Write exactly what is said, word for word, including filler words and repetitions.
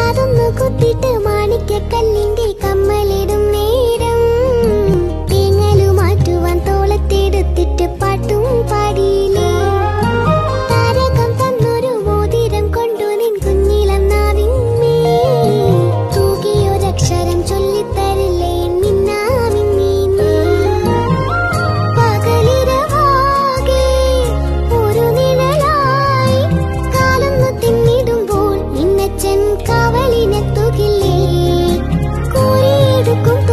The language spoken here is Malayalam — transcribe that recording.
കാതൊന്നു കുത്തിട്ട് മാണിക്യക്കല്ലിന്റെ കമ്മലിടും നേരം തേങ്ങലു മാറ്റുവാൻ തോളത്തെടുത്തിട്ട് പാട്ടും പാടിയില്ലേ. താരകം തന്നൊരു മോതിരം കൊണ്ടു നിൻ കുഞ്ഞിളം നാവിന്മേ തൂകിയൊരക്ഷരം ചൊല്ലിത്തരില്ലേ മിന്നാ മിന്നീ. പകലിരവാകെ ഒരു നിഴലായി കാലൊന്നു തിന്നിടുമ്പോൾ നിന്നച്ചൻ കാവലിനെത്തുകില്ലേ. കോരിയെടുക്കും